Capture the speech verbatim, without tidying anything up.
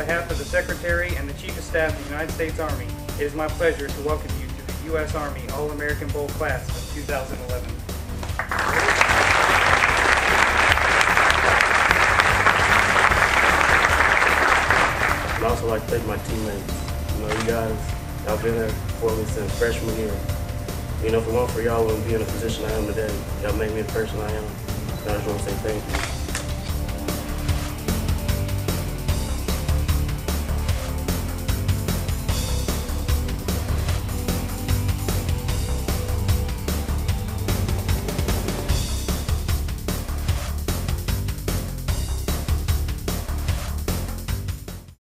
behalf of the Secretary and the Chief of Staff of the United States Army, it is my pleasure to welcome you to the U S Army All-American Bowl Class of two thousand eleven. I'd also like to thank my teammates. You know, you guys, y'all been there for me since freshman year. You know, if it weren't for y'all, I wouldn't be in the position I am today. Y'all made me the person I am. And I just want to say thank you.